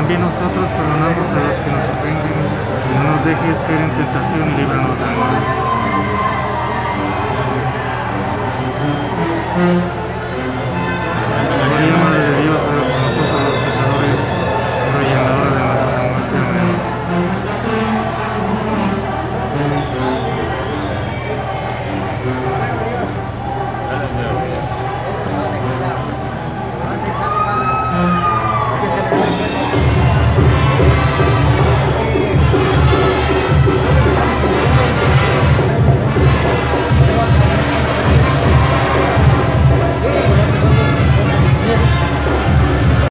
también nosotros perdonamos a los que nos ofenden, y no nos dejes caer en tentación y líbranos del mal.